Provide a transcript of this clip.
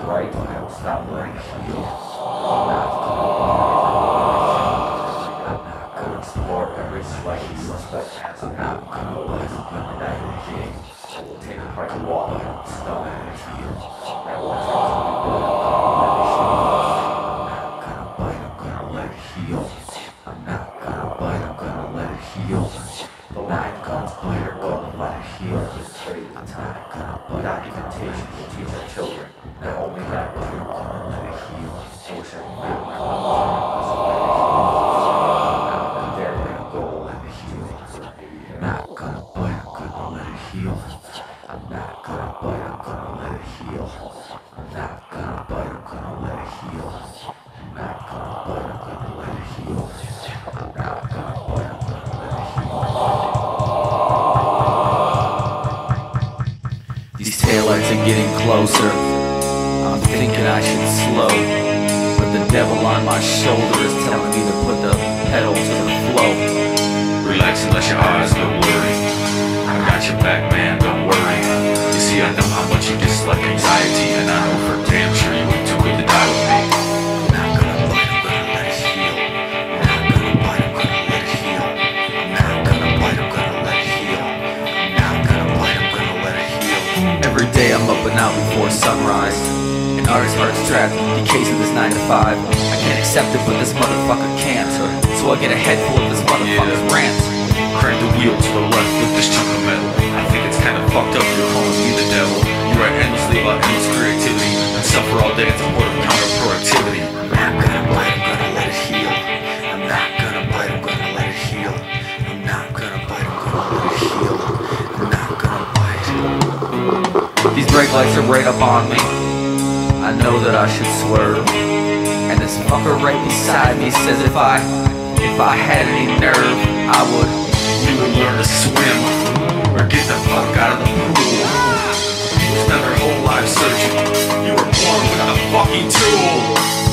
right, I will stop letting it heal. I'm not gonna explore every slightly suspect answer. I'm not gonna let it be. I will take a price of water and stone and heal. That will heal. I'm not gonna bite, I'm gonna let it heal. The line gonna bite, I'm gonna let it heal. Just trade the time, gonna bite. Documentation will teach our children that only that way I'm gonna let it heal. I wish I could get my I'm there, let it go, let it heal. I'm not gonna bite, I'm gonna let it heal. I'm not gonna bite, I'm gonna let it heal. I'm not gonna bite, I'm gonna let it heal. I'm not gonna bite, I'm gonna let it heal. I'm not gonna bite, I'm gonna let it heal. These taillights are getting closer. I'm thinking I should slow, but the devil on my shoulder is telling me to put the pedal to the flow. Relax and let your eyes go blurry. I got your back, man, don't worry. You see, I know how much you dislike anxiety, and I know for damn sure you would too quick to die with me. I'm not gonna bite, I'm gonna let it heal. I'm not gonna bite, I'm gonna let it heal. I'm not gonna bite, I'm gonna let it heal. I'm not gonna bite, I'm gonna let it heal. Every day I'm up and out before sunrise. An artist's heart's trapped, decasing this 9 to 5. I can't accept it, but this motherfucker can't. So I get a head full of this motherfucker's rant. Crank the wheel to the left with this chunk of metal. I think it's kinda fucked up you're calling me the devil. You write endlessly about endless creativity and suffer all day in support of counter-productivity. I'm not gonna bite, I'm gonna let it heal. I'm not gonna bite, I'm gonna let it heal. I'm not gonna bite, I'm gonna let it heal. I'm not gonna bite. These brake lights are right up on me. I know that I should swerve, and this fucker right beside me says if I had any nerve, I would. You would learn to swim, or get the fuck out of the pool. You spent your whole life searching. You were born with a fucking tool.